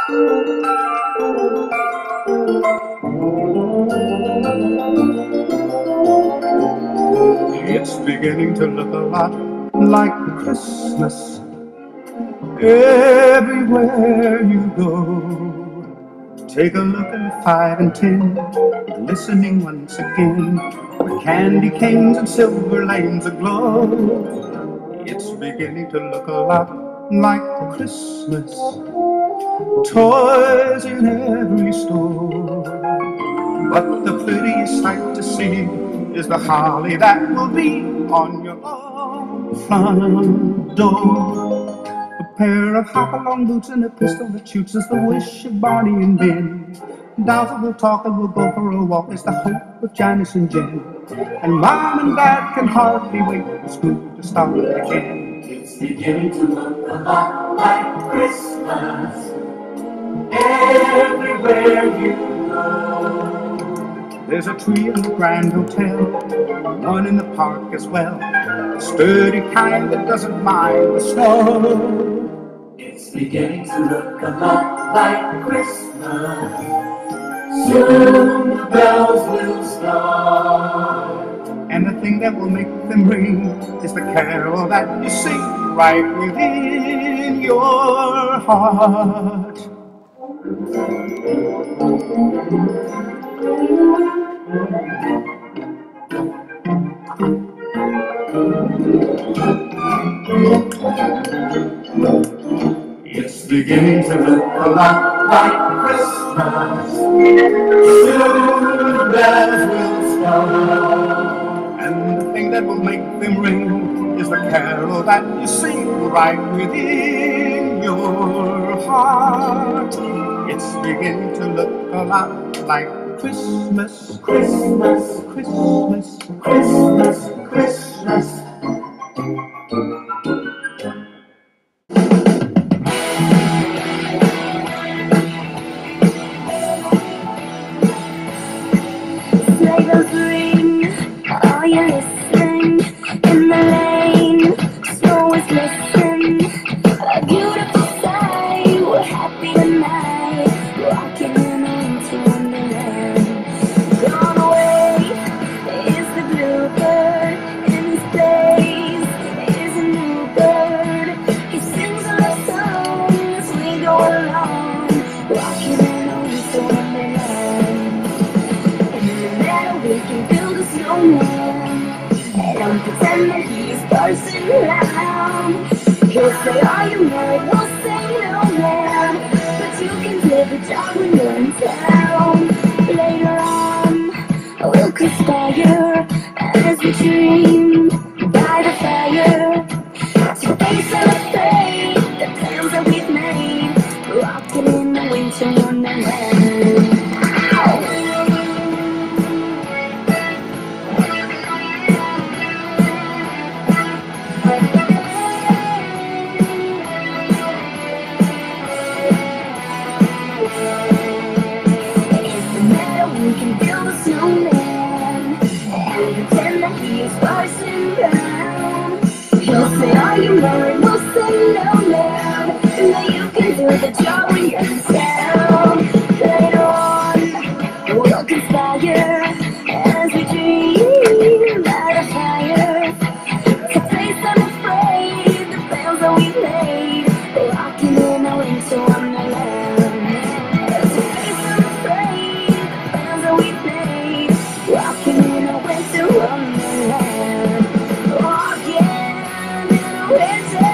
It's beginning to look a lot like Christmas everywhere you go. Take a look at 5 and 10, glistening once again, with candy canes and silver lanes aglow. It's beginning to look a lot like Christmas, toys in every store. But the prettiest sight to see is the holly that will be on your own front door. A pair of hop-along boots and a pistol that shoots is the wish of Barney and Ben. Dolls that will talk and will go for a walk is the hope of Janice and Jen. And Mom and Dad can hardly wait for school to start again. It's beginning to look a lot like Christmas everywhere you go. There's a tree in the Grand Hotel, one in the park as well, a sturdy kind that doesn't mind the snow. It's beginning to look a lot like Christmas. Soon the bells will start. And the thing that will make them ring is the carol that you sing right within your heart. It's beginning to look a lot like Christmas. Soon the bells will start. And the thing that will make them ring is the carol that you sing right within your heart. It's beginning to look a lot like Christmas, Christmas, Christmas, Christmas, Christmas. Sleigh bells ring, are you listening? In the lane, snow is glistening. A beautiful sight, we're happy tonight, rocking in a winter wonderland. Gone away is the bluebird, in his place is a new bird. He sings a love song as we go along, rocking in a winter wonderland. We can build a snowman and pretend that he's bursting around. He'll say, are you married? We'll say, no, man, but you can live a job when you're in town. Later on, we'll conspire as we dream by the fire to face unafraid the plans that we've made, rocking in the winter wonderland. We can build a snowman and pretend that he is bursting around. He'll say, are you married? We'll say, no, man, and that you can do the job when you're in town. Later on, we'll conspire as we dream by the fire to face unafraid the plans that we made, rocking in a winter wonderland. Rocking in a winter wonderland. Rocking in a winter